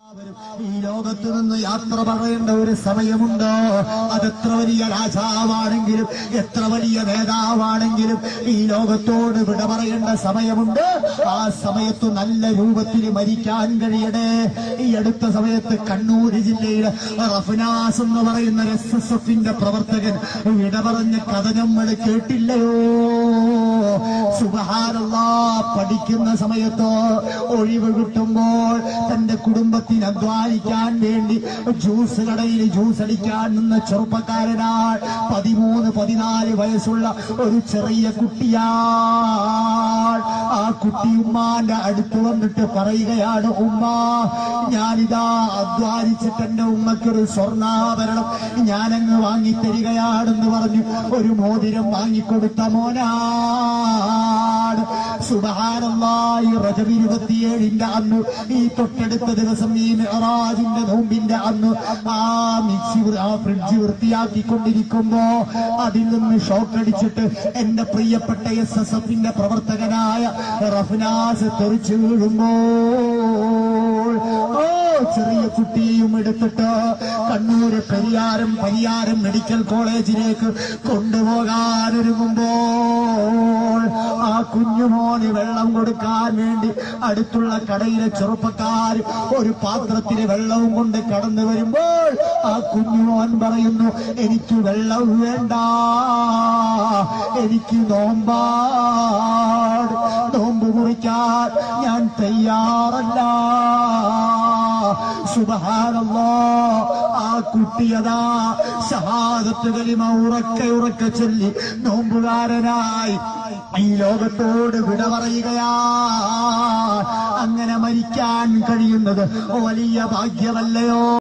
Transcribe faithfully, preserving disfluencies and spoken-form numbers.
ഈ ലോകത്തു നിന്ന് യാത്ര പറയേണ്ട ഒരു സമയമുണ്ടോ? അതെത്ര വലിയ രാജാവാണെങ്കിലും എത്ര വലിയ നേതാവാണെങ്കിലും ഈ ലോകത്തോട് വിട പറയേണ്ട സമയമുണ്ട്. ആ സമയത്ത് നല്ല രൂപത്തിൽ മരിക്കാൻ കഴിയണേ. ഈ അടുത്ത സമയത്ത് കണ്ണൂർ ജില്ലയിലെ റഫ്നാസ് എന്ന് പറയുന്ന എസ് എസ് എഫിന്റെ പ്രവർത്തകൻ വിട പറഞ്ഞ കഥ നമ്മൾ കേട്ടില്ലയോ? സുബ്ഹാനല്ലാഹ്, പഠിക്കുന്ന സമയത്തോ ഒഴിവ് കിട്ടുമ്പോൾ തന്റെ കുടുംബത്തിന് അധ്വാനിക്കാൻ വേണ്ടി ജ്യൂസ് കടയിൽ ജ്യൂസ് അടിക്കാൻ നിന്ന ചെറുപ്പക്കാരനാൾ, പതിമൂന്ന് പതിനാല് വയസ്സുള്ള ഒരു ചെറിയ കുട്ടിയാൾ. ആ കുട്ടി ഉമ്മാന്റെ അടുത്ത് വന്നിട്ട് പറയുകയാണ്, ഉമ്മ, ഞാനിതാ അധ്വാനിച്ചിട്ട് എന്റെ ഉമ്മക്കൊരു സ്വർണ്ണാഭരണം ഞാനങ്ങ് വാങ്ങിത്തരികയാണെന്ന് പറഞ്ഞു ഒരു മോതിരം വാങ്ങിക്കൊടുത്ത മോനാണ്. സുബ്ഹാനല്ലാഹ്, റജബ് ഇരുപത്തിയേഴിന്റെ അന്ന്, ഈ തൊട്ടടുത്ത ദിവസം ഈ മിഅ്റാജിന്റെ നോമ്പിന്റെ അന്ന് ആ മിക്സി ആ ഫ്രിഡ്ജ് വൃത്തിയാക്കിക്കൊണ്ടിരിക്കുമ്പോ അതിൽ നിന്ന് ഷോക്ക് അടിച്ചിട്ട് എന്റെ പ്രിയപ്പെട്ട എസ് എസ് എഫിന്റെ പ്രവർത്തകനായ റഫ്നാസ് തെറിച്ചു വീഴുമ്പോൾ ഓ ചെറിയ കുട്ടിയും എടുത്തിട്ട് കണ്ണൂര് പെരിയാരം പരിയാരം മെഡിക്കൽ കോളേജിലേക്ക് കൊണ്ടുപോകാനൊരുങ്ങുമ്പോൾ ആ കുഞ്ഞുമോന് വെള്ളം കൊടുക്കാൻ വേണ്ടി അടുത്തുള്ള കടയിലെ ചെറുപ്പക്കാർ ഒരു പാത്രത്തിന് വെള്ളവും കൊണ്ട് കടന്നു വരുമ്പോൾ ആ കുഞ്ഞുമോൻ പറയുന്നു, എനിക്ക് വെള്ളം വേണ്ട, എനിക്ക് നോമ്പാട്, നോമ്പ് മുറിക്കാൻ ഞാൻ തയ്യാറല്ല. സുബ്ഹാനല്ലാഹ്, ആ കുട്ടിയതാ ശഹാദത്ത് കലിമ ഉറക്കെ ഉറക്കെ ചൊല്ലി നോമ്പുകാരനായി ഈ ലോകത്തോട് വിട പറയുകയാ. അങ്ങനെ മരിക്കാൻ കഴിയുന്നത് വലിയ ഭാഗ്യമല്ലയോ?